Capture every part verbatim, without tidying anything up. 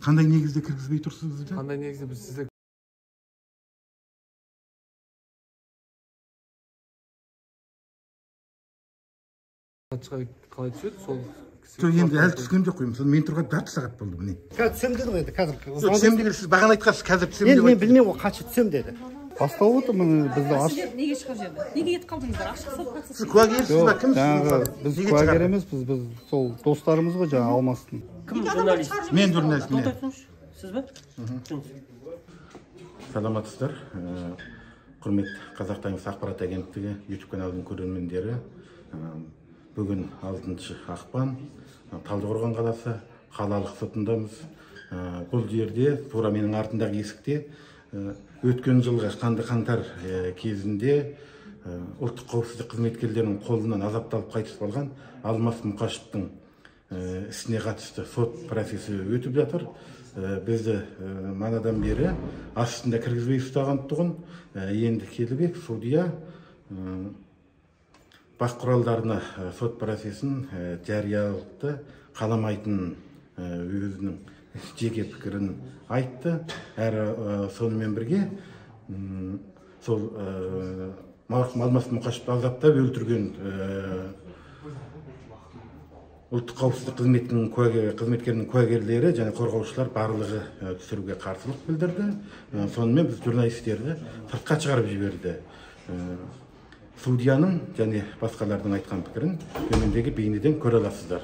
Қандай негізде кіргізбей тұрсыз бізді? Қандай негізде біз сізді қалай түседі сол енді әлі түскен жоқ қой. Мен тұрған жарты сағат болды міне. Қазір түсем деді ғой енді қазір. Түсем деген сіз бағана айтқансыз қазір түсем деп. Енді мен білмеймін ғой қанша түсем деді. Басталып отыр міне бізді аш. Неге шығып жерді? Неге кетіп қалдыңыздар? Ашық сот процесі. Сіз куәгерсіз ба? Кімсіз? Жаңағы біз куәгер емеспіз, біз сол достарымыз ғой жаңағы Алмастың. Кім журналист? Мен журналист. Сіз бе? Саламатсыздар. Құрметті Қазақ Таймс ақпарат агенттігі YouTube каналының көрермендері. Бүгін алтыншы ақпан, Талдықорған қаласы қалалық сотындамыз. Бұл жерде тура менің артындағы есікте өткен жылғы қанды қаңтар кезінде ұлттық қауіпсіздік қызметкерлерінің қолынан азапталып қайтыс болған Алмас Мұқашевтың ісіне қатысты сот процесі өтіп жатыр. Бізді манадан бері астында кіргізбей ұстаған тұғын, енді келіп судья бақ құралдарына сот процесін жариялықты қаламайтын өзінің жеке пікірін айтты. Әрі сонымен бірге сол марқұм Алмас Мұқашевты азаптап өлтірген ұлттық қауіпсіздік қызметкерінің куәгерлері және қорғаушылар барлығы түсіруге қарсылық білдірді. Сонымен біз журналистерді сыртқа шығарып жіберді. Судьяның және басқалардың айтқан пікірін төмендегі бейнеден көре аласыздар.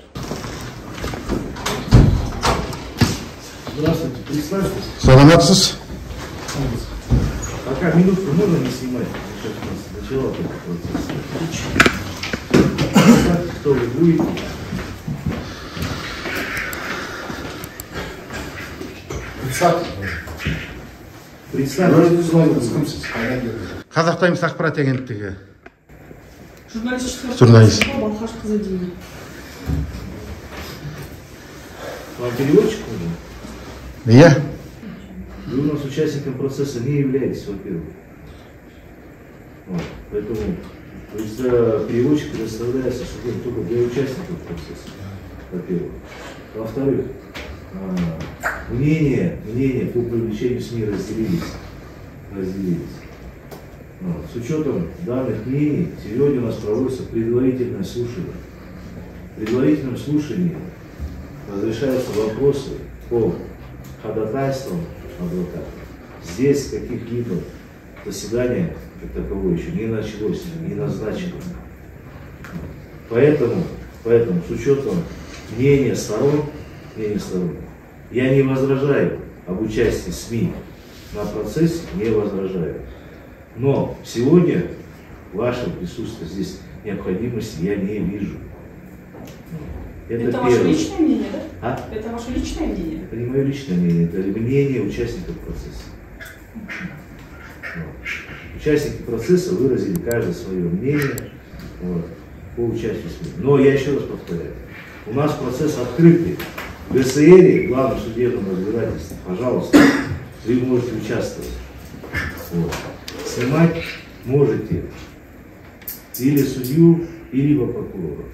Здравствуйте, представьтесь. Саламатсыз. Пока минутку можно не снимать. Начало только процесс. Представьте, кто вы будете. Представьтесь. Қазақ Таймс ақпарат агенттігі. Журналист. Журналист. Балхаш Казадина. Вам переводчик нужен? Я? Вы у нас участником процесса не являетесь, во-первых. Вот. Поэтому переводчик предоставляется судом только для участников процесса, во-первых. Во-вторых, мнения, мнения по привлечению СМИ разделились. разделились. Вот. С учетом данных мнений, сегодня у нас проводится предварительное слушание. В предварительном слушании разрешаются вопросы по ходатайствам адвоката. Здесь каких-либо заседания как таковое еще не началось, не назначено. Поэтому, поэтому с учетом мнения сторон, мнения сторон, я не возражаю об участии СМИ на процессе, не возражаю. Но сегодня ваше присутствие здесь необходимости я не вижу. Это, это ваше личное мнение, да? А? Это ваше личное мнение? Это не мое личное мнение, это мнение участников процесса. Вот. Участники процесса выразили каждое свое мнение вот, по участию СМИ. Но я еще раз повторяю, у нас процесс открытый. В ГСР, главном судебном разбирательстве, пожалуйста, вы можете участвовать. Вот. Снимать можете или судью, или прокурора.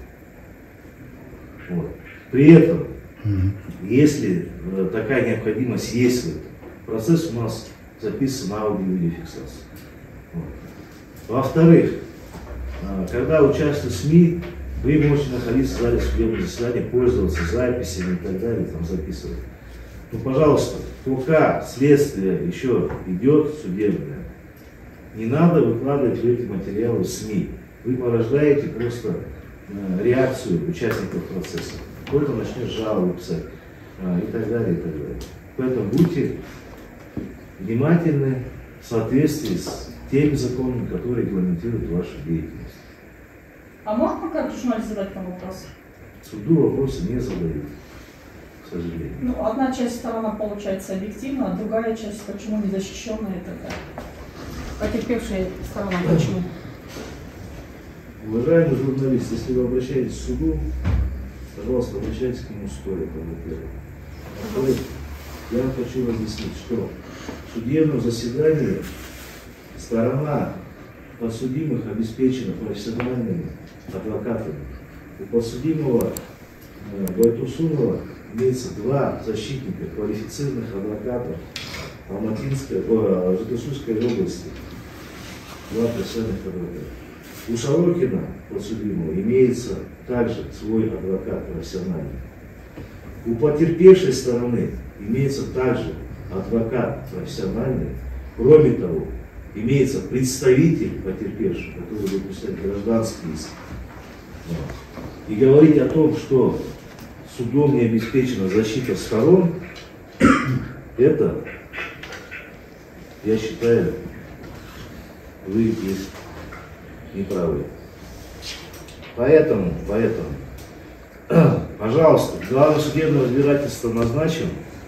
Вот. При этом, mm-hmm. если э, такая необходимость есть в этом, процесс у нас записан на аудио-видеофиксацию. Вот. Во-вторых, э, когда участвуют СМИ, вы можете находиться в зале судебного заседания, пользоваться записями и так далее, там записывать. Ну, пожалуйста, пока следствие еще идет судебное, не надо выкладывать эти материалы в СМИ. Вы порождаете просто э, реакцию участников процесса. Кто-то начнет жалобы писать э, и так далее, и так далее. Поэтому будьте внимательны в соответствии с теми законами, которые регламентируют вашу деятельность. А можно пока журналист задать вам вопрос? Суду вопросы не задают, к сожалению. Ну, одна часть сторона получается объективна, а другая часть почему незащищенная такая? Потерпевшая сторона почему? Уважаемый журналист, если вы обращаетесь к суду, пожалуйста, обращайтесь к нему стоя, во-первых. Во-вторых, я вам хочу разъяснить, что в судебном заседании сторона подсудимых обеспечена профессиональными адвокатами. У подсудимого э, Байтусунова имеется два защитника, квалифицированных адвокатов Алматинской, о, Житомирской области, два профессиональных адвоката. У Шаврокина, подсудимого, имеется также свой адвокат профессиональный. У потерпевшей стороны имеется также адвокат профессиональный. Кроме того, имеется представитель потерпевшего, который будет представить гражданский иск. И говорить о том, что судом не обеспечена защита сторон, это, я считаю, вы есть неправы. Поэтому, поэтому, пожалуйста, главное судебное разбирательство назначим.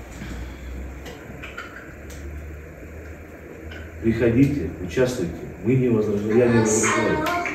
Приходите, участвуйте. Мы не возражаем, я не возражаю.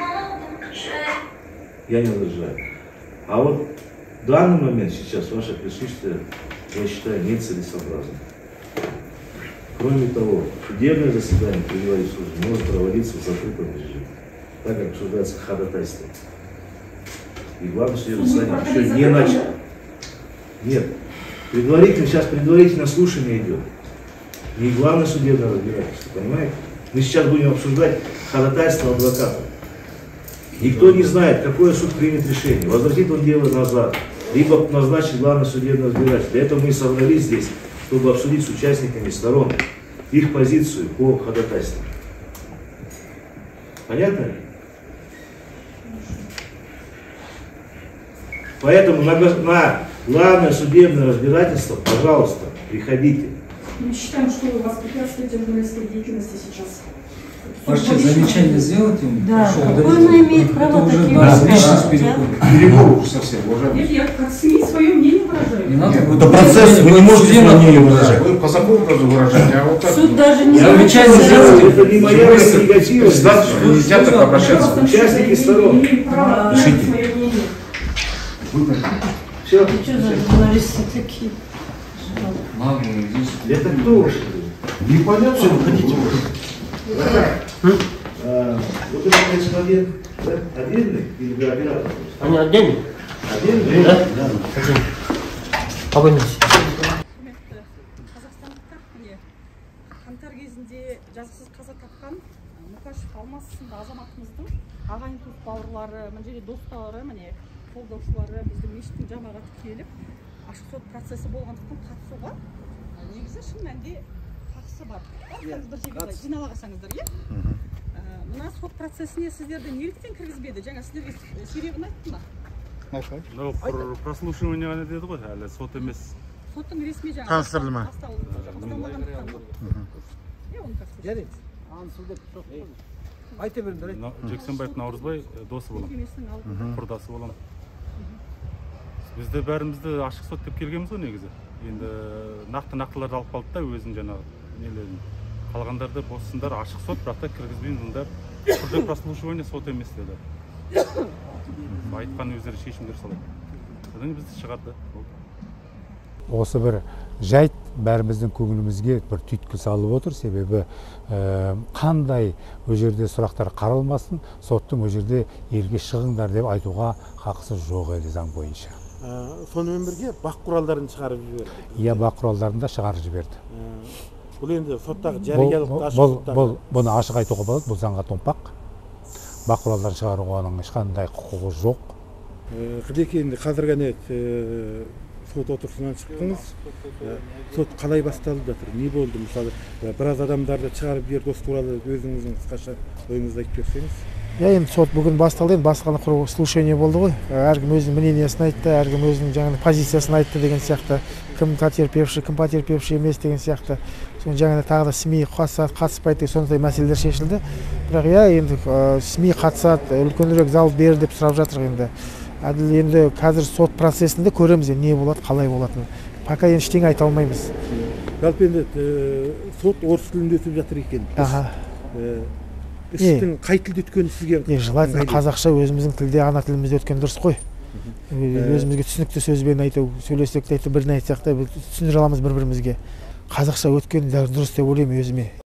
Я не возражаю. А вот в данный момент сейчас ваше присутствие, я считаю, нецелесообразным. Кроме того, судебное заседание при главе службы может проводиться в закрытом режиме, так как обсуждается ходатайство. И главное судебное заседание еще не начало. Нет, предварительно, сейчас предварительное слушание идет. Не главное судебное разбирательство, понимаете? Мы сейчас будем обсуждать ходатайство адвоката. Никто не знает, какое суд примет решение. Возвратит он дело назад, либо назначит главное судебное разбирательство. Для этого мы собрались здесь, чтобы обсудить с участниками сторон их позицию по ходатайству. Понятно? Поэтому на, на главное судебное разбирательство, пожалуйста, приходите. Мы считаем, что у вас препятствует журналистской деятельности сейчас. Вообще замечание сделать им? Да, он имеет право такие личность переходит. Перебор уже совсем, уважаемый. Нет, я как СМИ свое мнение выражаю. Не надо, Это процесс, вы не можете свое мнение выражать. Вы по закону даже выражать, а вот так. Суд даже не Замечание сделать. Это не моя прерогатива. Председатель нельзя так обращаться. Участники сторон. Пишите. Все. Что за журналисты такие? Наглые, здесь. Это кто? Непонятно. Все, выходите. А, вот этот господин, да, отдельный или для оператора? Они отдельные? Отдельный? Да. Абонент. Қазақстандықтар міне қаңтар кезінде жазықсыз қаза тапқан Мұқашев Алмас сынды азаматымыздың ағайын туыс бауырлары, мына жерде достары, міне қолдаушылары біздің мешіттің жамағаты келіп ашық сот процесі болғандықтан қатысуға негізі шын мәнінде хақысы бар. Бір жерге жинала қалсаңыздар, иә? Мына сот процесіне сіздерді неліктен кіргізбеді? Жаңа сіздерге себебін айтты ма? Айтпайды. Ну, прослушивание ғана деді ғой, әлі сот емес. Соттың ресми жаңа Таныстырылды ма? Айта беріңдер. Жексенбаев Наурызбай досы болам, құрдасы болам. Бізді бәрімізді ашық сот деп келгенбіз ғой негізі. Енді нақты нақтыларды алып қалды да өзін жаңағы нелерін. Қалғандарды боссындар ашық сот, бірақ та кіргізбеймін мұндар. Құрды прослушивание сот емес деді. Айтқан өздері шешімдер салады. Содан бізді шығарды. Осы бір жайт бәріміздің көңілімізге бір түйткіл салып отыр, себебі қандай ол жерде сұрақтар қаралмасын, соттың ол жерде елге шығыңдар деп айтуға хақысы жоқ еді заң бойынша. Сонымен бірге бақ құралдарын шығарып жіберді. Иә, бақ құралдарын да шығарып жіберді. Бұл енді соттағы жариялықты ашық. Бұл бұны ашық айтуға болады, бұл заңға томпақ. Бақ құралдарын шығаруға оның ешқандай құқығы жоқ. Қыдеке енді қазір ғана сот отырысынан шықтыңыз. Сот қалай басталып жатыр? Не болды? Мысалы, біраз адамдарды шығарып жіберді, осы туралы өзіңіздің қысқаша ойыңызды айтып берсеңіз. Я енді сот бүгін басталды, енді басқаны құру слушание болды ғой. Әркім өзінің мнениесін айтты, әркім өзінің жаңағы позициясын айтты деген сияқты. Кім потерпевший, кім потерпевший емес деген сияқты. Соны жаңа тағы да СМИ қатыспайды, сондай мәселелер шешілді. Бірақ я енді СМИ қатысады, үлкенірек зал бер деп сұрап жатыр енді. Әділ енді қазір сот процесінде көреміз не болады, қалай болатынын. Пока енді ештеңе айта алмаймыз. Жалпы енді сот орыс тілінде өтіп жатыр екен. Аха. Істің қай тілде өткені сізге? Не, желательно қазақша өзіміздің тілде, ана тілімізде өткен дұрыс қой. Өзімізге түсінікті сөзбен айту, сөйлесек те айтып бірін айтсақ та түсіндіре аламыз бір-бірімізге. Қазақша өткен дұрыс деп ойлаймын өзіме.